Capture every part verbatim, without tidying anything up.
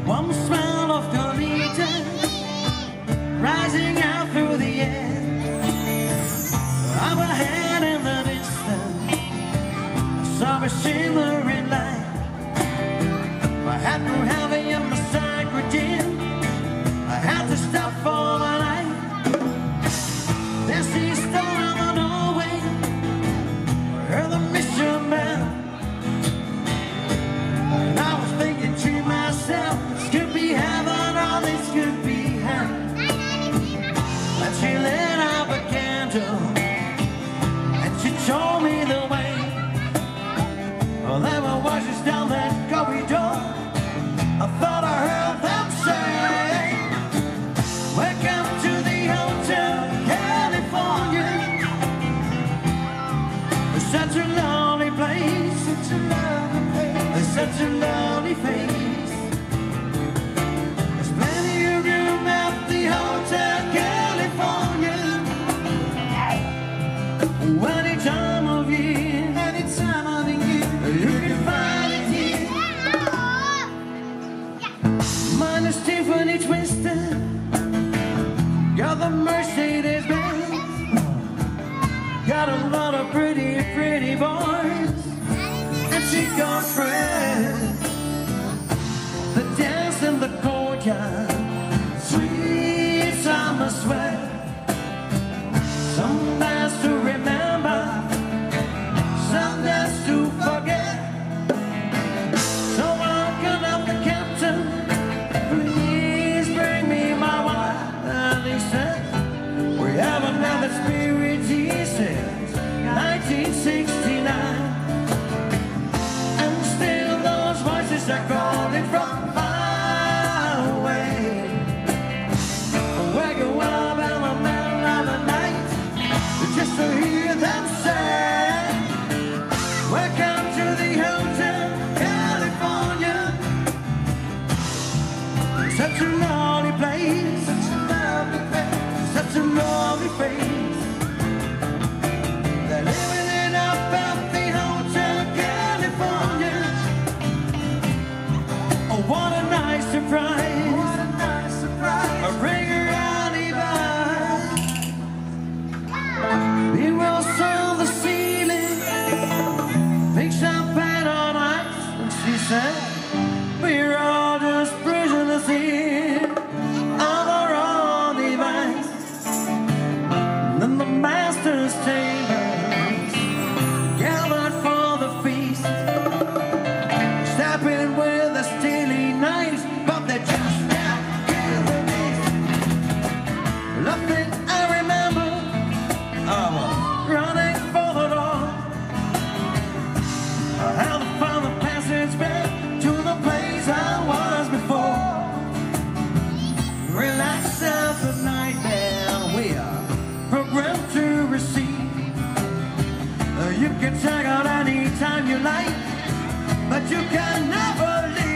One smell of Goleta rising out through the air. Up ahead in the distance, I saw a shimmering light. I had no heavy in my sacred gin. I had to stop for the night. There's the stone on the doorway. I heard the mission bell. And I was thinking to myself, this could be heaven or this could be hell. And she lit up a candle and she told me the way. Well, there were voices down that corridor. I thought I heard them say, welcome to the Hotel California. It's such a lonely place, such a lonely place, it's such a lonely face. There's plenty of room at the Hotel California. Any time of year, any time of the year, you can find it here. Mine is Tiffany Twister, got the Mercedes Benz, got a lot of pretty, pretty boys, and she got friends. The dance in the courtyard, sweet summer sweat. Some nights to remember, some nights to forget. So I can help the captain, please bring me my wife. And he said, we haven't had the spirit here since nineteen sixty-nine. And still those voices are calling from far away. Wake up in the middle of the night just to hear them say, welcome to the Hotel California. Such a lovely place, such a lovely place, such a lovely face. They're living it up at the Hotel California. Oh, what a nice surprise, what a nice surprise. A ringer on the we will sail the ceiling, fix our bed on ice. And she said, we're all just prisoners here on our own device. And then the master's chambers gathered for the feast, stepping with a steely knife, but they just can't kill the beast. Nothing I remember, I was running for the door. I had to find the passage back to the place I was before. Relax out the night, man, we are programmed to receive. Uh, You can check out any time you like, but you can never leave.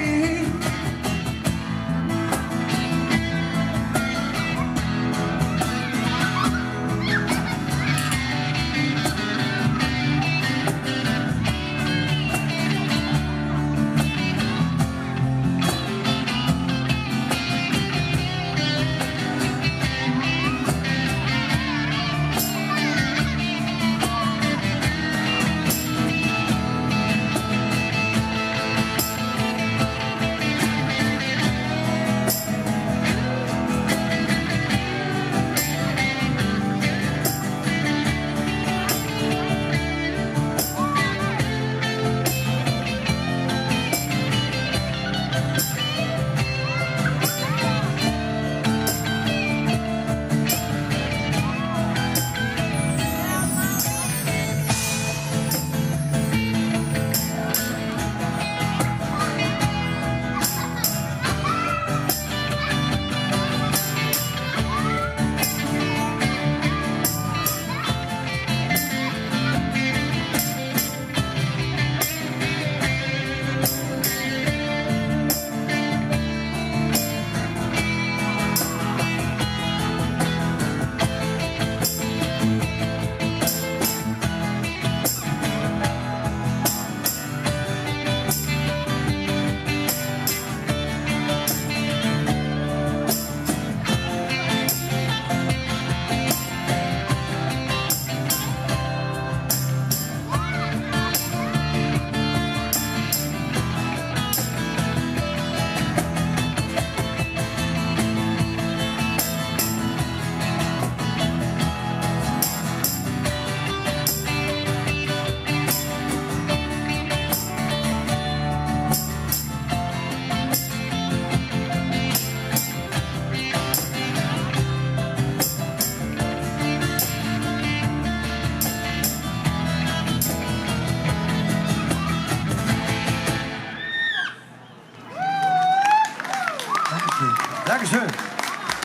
Dankeschön. Dankeschön.